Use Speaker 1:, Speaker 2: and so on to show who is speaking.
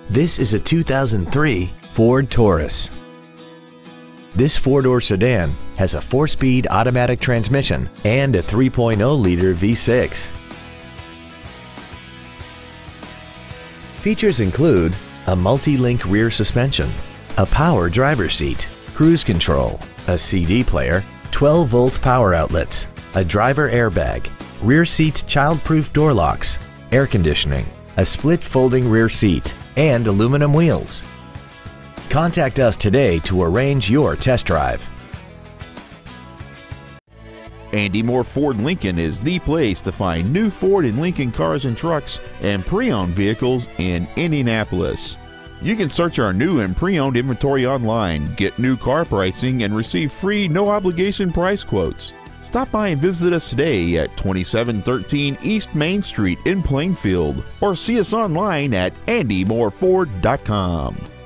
Speaker 1: This is a 2003 Ford Taurus. This four-door sedan has a 4-speed automatic transmission and a 3.0-liter V6. Features include a multi-link rear suspension, a power driver's seat, cruise control, a CD player, 12-volt power outlets, a driver airbag, rear seat child-proof door locks, air conditioning, a split folding rear seat, and aluminum wheels. Contact us today to arrange your test drive.
Speaker 2: Andy Mohr Ford Lincoln is the place to find new Ford and Lincoln cars and trucks and pre-owned vehicles in Indianapolis. You can search our new and pre-owned inventory online, get new car pricing, and receive free no-obligation price quotes. Stop by and visit us today at 2713 East Main Street in Plainfield, or see us online at andymohrford.com.